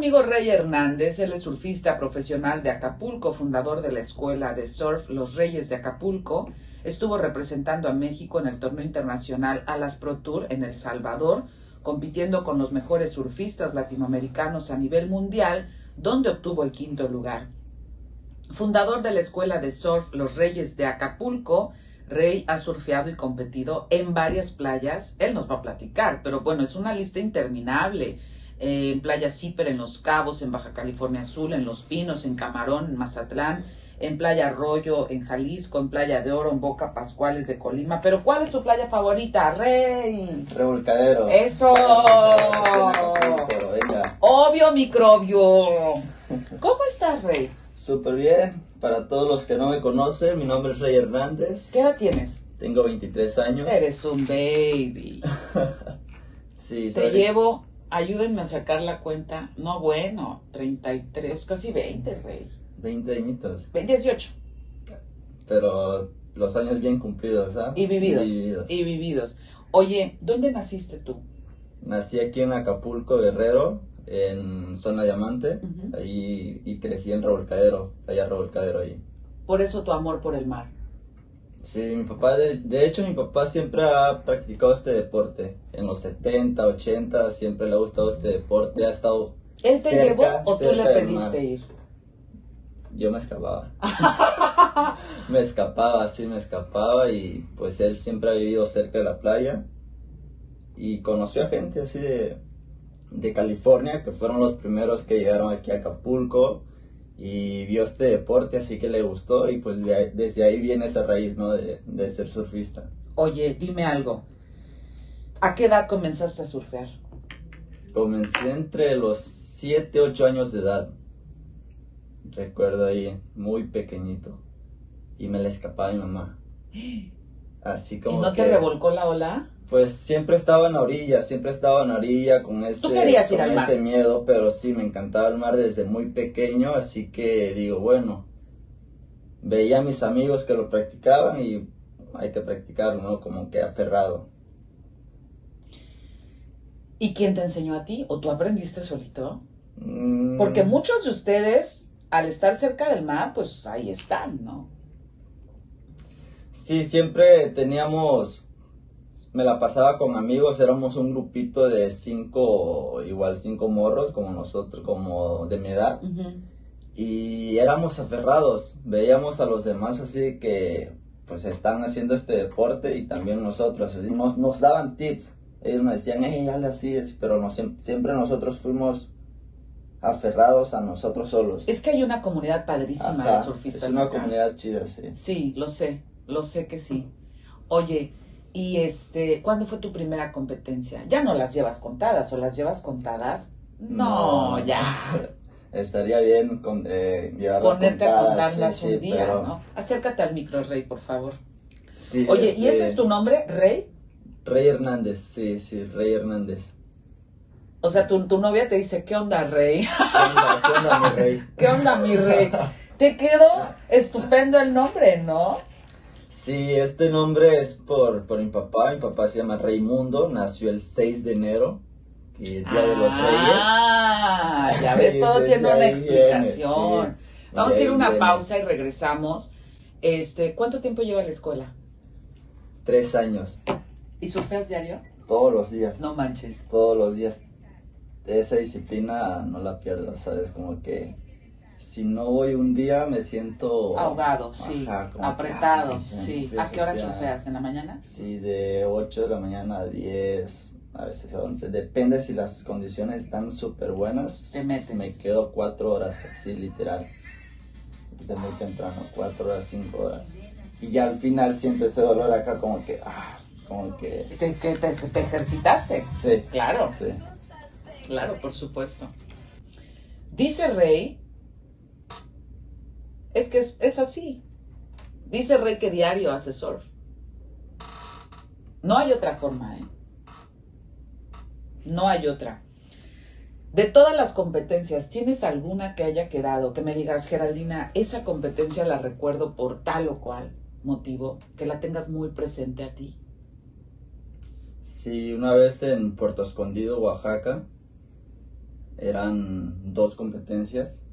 conmigo Rey Hernández, él es surfista profesional de Acapulco, fundador de la escuela de surf Los Reyes de Acapulco. Estuvo representando a México en el torneo internacional Alas Pro Tour en El Salvador, compitiendo con los mejores surfistas latinoamericanos a nivel mundial, donde obtuvo el 5º lugar. Fundador de la escuela de surf Los Reyes de Acapulco, Rey ha surfeado y competido en varias playas. Él nos va a platicar, pero bueno, es una lista interminable. En Playa Zíper, en Los Cabos, en Baja California Sur, en Los Pinos, en Camarón, en Mazatlán, en Playa Arroyo, en Jalisco, en Playa de Oro, en Boca Pascuales de Colima. Pero ¿cuál es tu playa favorita, Rey? Revolcadero. ¡Eso! Venga. Obvio microbio. ¿Cómo estás, Rey? Súper bien. Para todos los que no me conocen, mi nombre es Rey Hernández. ¿Qué edad tienes? Tengo 23 años. Eres un baby. Sí, Te llevo, ayúdenme a sacar la cuenta. No, bueno, 33, casi 20, Rey. 20 añitos. 18. Pero los años bien cumplidos, ¿ah? Y vividos. Oye, ¿dónde naciste tú? Nací aquí en Acapulco, Guerrero, en Zona Diamante. Ahí, y crecí en Revolcadero, allá Revolcadero ahí. Por eso tu amor por el mar. Sí, mi papá, de hecho mi papá siempre ha practicado este deporte. En los 70, 80, siempre le ha gustado este deporte, ha estado ¿Él te cerca, llevó o tú le cerca del pediste mar. ir? Yo me escapaba. Me escapaba y pues él siempre ha vivido cerca de la playa y conoció a gente así de California que fueron los primeros que llegaron aquí a Acapulco y vio este deporte, así que le gustó y pues desde ahí viene esa raíz, ¿no? de ser surfista. Oye, dime algo. ¿A qué edad comenzaste a surfear? Comencé entre los 7, 8 años de edad. Recuerdo ahí, muy pequeñito. Y me le escapaba a mi mamá. Así como ¿Y no te revolcó la ola? Pues siempre estaba en la orilla con ese, ¿Tú querías ir al mar? ese miedo, pero sí, me encantaba el mar desde muy pequeño, así que digo, bueno, veía a mis amigos que lo practicaban y hay que practicarlo, ¿no? Como que aferrado. ¿Y quién te enseñó a ti? ¿O tú aprendiste solito? Porque muchos de ustedes, al estar cerca del mar, pues ahí están, ¿no? Sí, siempre me la pasaba con amigos, éramos un grupito de 5 morros como nosotros, como de mi edad. Y éramos aferrados, veíamos a los demás así que pues están haciendo este deporte y también nosotros, así, nos daban tips, ellos nos decían, hazle así, pero siempre nosotros fuimos aferrados a nosotros solos. Es que hay una comunidad padrísima. Ajá, de surfistas. es una acá. comunidad chida, sí. Sí, lo sé que sí. Oye, y ¿cuándo fue tu primera competencia? ¿Ya no las llevas contadas o las llevas contadas? No, ya. Estaría bien llevarlas Ponerte a contadas, contarlas sí, un día, pero... ¿no? Acércate al micro, Rey, por favor. Sí, Oye, ¿y ese es tu nombre, Rey? Rey Hernández, sí, Rey Hernández. O sea, tu novia te dice, ¿qué onda, Rey? ¿Qué onda, mi rey? ¿Qué onda, mi Rey? Te quedó estupendo el nombre, ¿no? Sí, este nombre es por mi papá. Mi papá se llama Raimundo, nació el 6 de enero, que es Día de los Reyes. Ah, ya ves, todo tiene una explicación. Viene, sí. Vamos a ir a una pausa y regresamos. ¿Cuánto tiempo lleva la escuela? 3 años. ¿Y surfeas diario? Todos los días. No manches. Todos los días. Esa disciplina no la pierdo, ¿sabes? Como que si no voy un día me siento... ahogado, sí. Ajá, apretado, que, sí. ¿A qué hora surfeas? ¿En la mañana? Sí, de 8 de la mañana a 10, a veces a 11. Depende si las condiciones están súper buenas. Te metes. Me quedo 4 horas, así literal. Desde muy temprano, 4 horas, 5 horas. Y ya al final siempre ese dolor acá como que... ¿Te ejercitaste? Sí. Claro. Sí. Claro, por supuesto. Dice Rey, es que es así. Dice Rey que diario hace surf. No hay otra forma, ¿eh? No hay otra. De todas las competencias, ¿tienes alguna que haya quedado? Que me digas, Geraldina, esa competencia la recuerdo por tal o cual motivo, que la tengas muy presente a ti. Sí, una vez en Puerto Escondido, Oaxaca, Eran 2 competencias.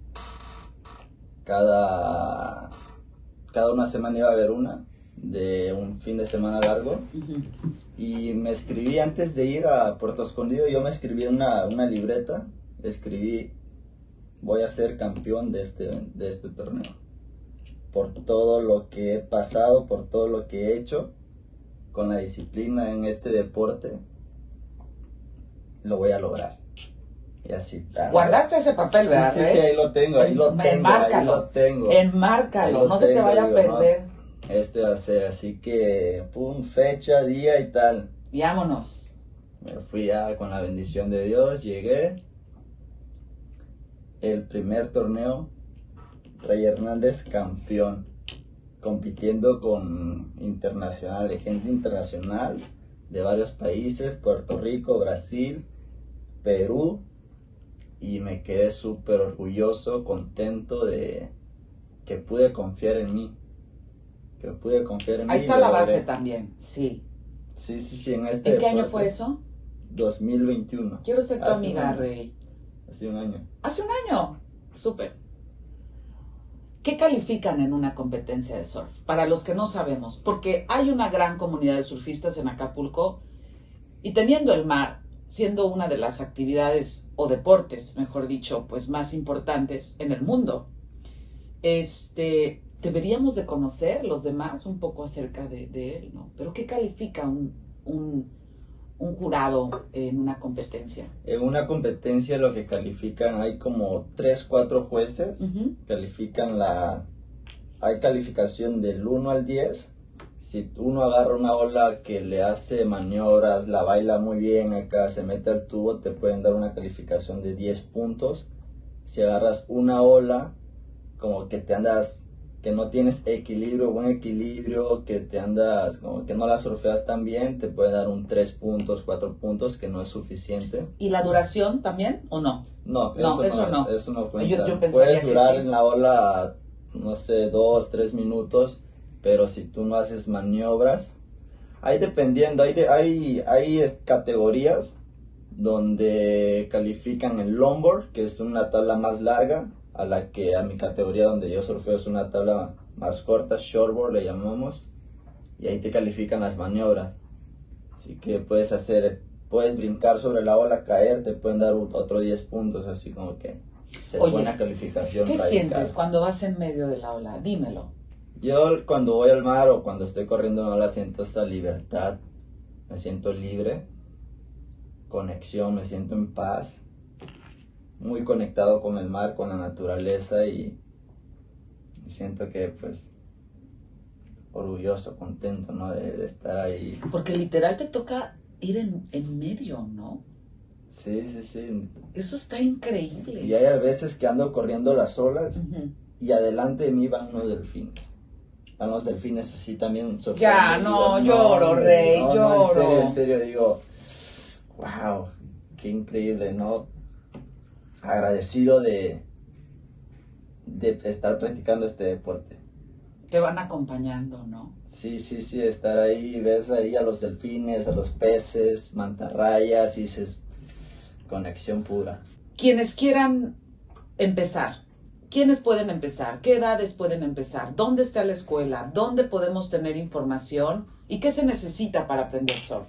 Cada una semana iba a haber una, de un fin de semana largo. Y me escribí antes de ir a Puerto Escondido, yo me escribí una libreta, escribí: voy a ser campeón de este torneo. Por todo lo que he pasado, por todo lo que he hecho, con la disciplina en este deporte, lo voy a lograr. Y así. ¿Guardaste ese papel, verdad? Sí, ahí lo tengo, Enmárcalo, no se te vaya a perder. ¿No? Este va a ser, así que, pum, fecha, día y tal. Y vámonos. Me fui ya con la bendición de Dios, llegué. El primer torneo, Rey Hernández campeón, compitiendo con gente internacional de varios países, Puerto Rico, Brasil, Perú, y me quedé súper orgulloso, contento de que pude confiar en mí. Ahí está la base también, sí. Sí, ¿En qué año fue eso? 2021. Quiero ser tu amiga, Rey. Hace un año. ¿Hace un año? Súper. ¿Qué califican en una competencia de surf? Para los que no sabemos, porque hay una gran comunidad de surfistas en Acapulco, y teniendo el mar siendo una de las actividades o deportes, mejor dicho, pues más importantes en el mundo, deberíamos de conocer los demás un poco acerca de él, ¿no? Pero ¿qué califica un jurado en una competencia? En una competencia lo que califican, hay como 3, 4 jueces. Califican hay calificación del 1 al 10. Si uno agarra una ola que le hace maniobras, la baila muy bien acá, se mete al tubo, te pueden dar una calificación de 10 puntos. Si agarras una ola como que que no tienes buen equilibrio, que te andas, como que no la surfeas tan bien, te puede dar un 3 puntos, 4 puntos, que no es suficiente. ¿Y la duración también o no? No, eso no cuenta. Yo puedes durar sí. En la ola, no sé, 2, 3 minutos, pero si tú no haces maniobras, ahí dependiendo, hay categorías donde califican el longboard, que es una tabla más larga, a mi categoría donde yo surfeo es una tabla más corta, shortboard le llamamos, y ahí te califican las maniobras. Así que puedes brincar sobre la ola, caer, te pueden dar otro 10 puntos, así como que buena calificación. ¿Qué sientes cuando vas en medio de la ola? Dímelo. Yo cuando voy al mar o cuando estoy corriendo en ola siento esa libertad, me siento libre, conexión, me siento en paz, muy conectado con el mar, con la naturaleza, y siento que pues orgulloso, contento, ¿no? de estar ahí. Porque literal te toca ir en medio, ¿no? Sí. Eso está increíble. Y hay veces que ando corriendo las olas y adelante de mí van los delfines. Van los delfines así también. Ya, no, lloro, Rey, lloro. En serio, digo, wow, qué increíble, ¿no? Agradecido de estar practicando este deporte. Te van acompañando, ¿no? Sí, estar ahí, ves ahí a los delfines, a los peces, mantarrayas, y dices, conexión pura. Quienes quieran empezar, ¿quiénes pueden empezar? ¿Qué edades pueden empezar? ¿Dónde está la escuela? ¿Dónde podemos tener información? ¿Y qué se necesita para aprender surf?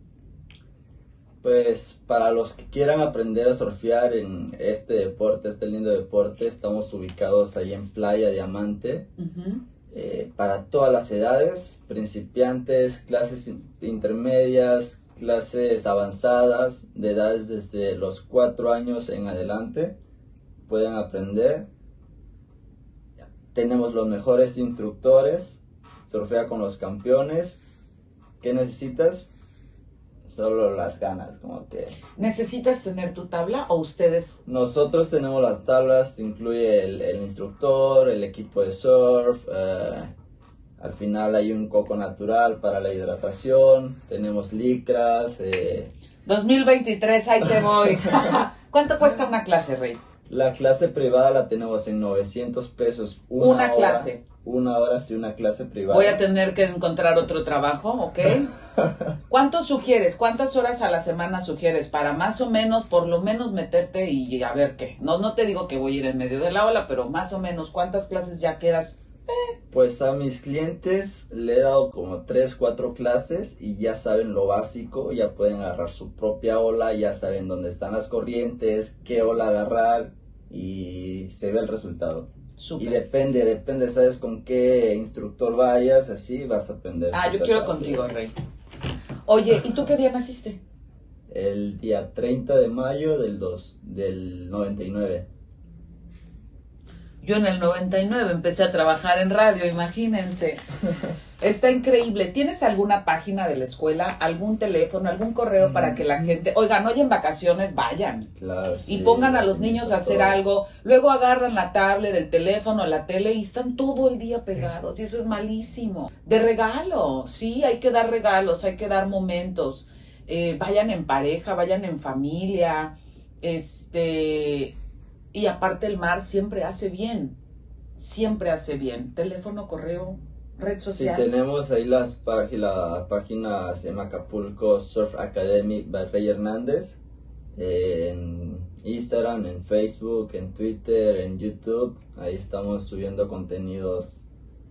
Pues para los que quieran aprender a surfear en este lindo deporte, estamos ubicados ahí en Playa Diamante. Para todas las edades, principiantes, clases intermedias, clases avanzadas, de edades desde los 4 años en adelante, pueden aprender. Tenemos los mejores instructores, surfea con los campeones. ¿Qué necesitas? Solo las ganas, como que... ¿Necesitas tener tu tabla o ustedes? Nosotros tenemos las tablas, incluye el instructor, el equipo de surf, al final hay un coco natural para la hidratación, tenemos licras. 2023, ahí te voy. ¿Cuánto cuesta una clase, Rey? La clase privada la tenemos en 900 pesos. Una clase. una hora sí una clase privada. Voy a tener que encontrar otro trabajo, ¿ok? ¿Cuánto sugieres? ¿Cuántas horas a la semana sugieres para más o menos, por lo menos meterte y a ver qué? No te digo que voy a ir en medio de la ola, pero más o menos, ¿cuántas clases ya quedas? Pues a mis clientes le he dado como 3, 4 clases y ya saben lo básico, ya pueden agarrar su propia ola, ya saben dónde están las corrientes, qué ola agarrar y se ve el resultado. Súper. Y depende, sabes con qué instructor vayas, así vas a aprender. Yo quiero contigo, Rey. Oye, ¿y tú qué día naciste? El día 30 de mayo del 99. Yo en el 99 empecé a trabajar en radio, imagínense. Está increíble. ¿Tienes alguna página de la escuela, algún teléfono, algún correo para que la gente... Oigan, hoy en vacaciones vayan. Claro, y sí, pongan a los niños a hacer algo. Luego agarran la tablet, el teléfono, la tele y están todo el día pegados. Y eso es malísimo. De regalo, sí, hay que dar regalos, hay que dar momentos. Vayan en pareja, vayan en familia. Y aparte el mar siempre hace bien. Siempre hace bien. Teléfono, correo, red social. Sí, tenemos ahí la página se llama Acapulco Surf Academy by Rey Hernández. En Instagram, en Facebook, en Twitter, en YouTube. Ahí estamos subiendo contenidos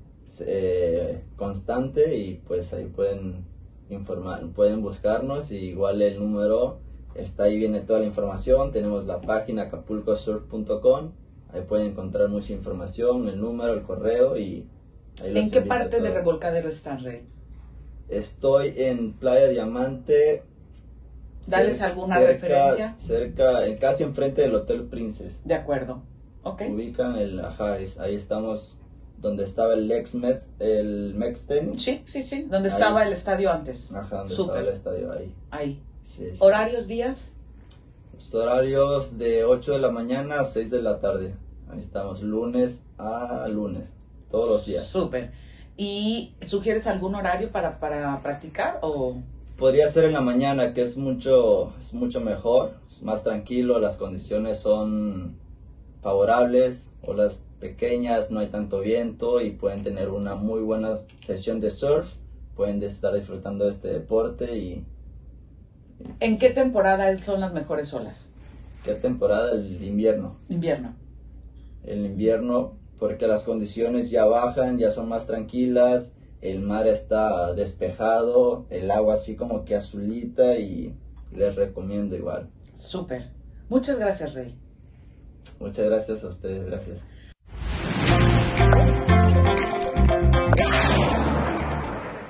constante y pues ahí pueden buscarnos y igual el número está ahí, viene toda la información. Tenemos la página acapulcosurf.com, ahí pueden encontrar mucha información, el número, el correo y ahí los ¿En qué invito a parte de todos. Revolcadero estás, Rey? Estoy en Playa Diamante. ¿Dales alguna referencia? Casi enfrente del Hotel Princess. De acuerdo. Ok. Ubican ahí estamos donde estaba el Mexten. Sí, donde estaba el estadio antes. Ajá, donde Súper. estaba el estadio ahí. Ahí. Sí. ¿Horarios, días? Los horarios de 8 de la mañana a 6 de la tarde. Ahí estamos, lunes a lunes, todos los días. Súper. ¿Y sugieres algún horario para practicar o...? Podría ser en la mañana, que es mucho mejor, es más tranquilo, las condiciones son favorables, olas pequeñas, no hay tanto viento y pueden tener una muy buena sesión de surf, pueden estar disfrutando de este deporte ¿En qué temporada son las mejores olas? ¿Qué temporada? El invierno. Invierno. El invierno, porque las condiciones ya bajan, ya son más tranquilas, el mar está despejado, el agua así como que azulita y les recomiendo igual. Súper. Muchas gracias, Rey. Muchas gracias a ustedes, gracias.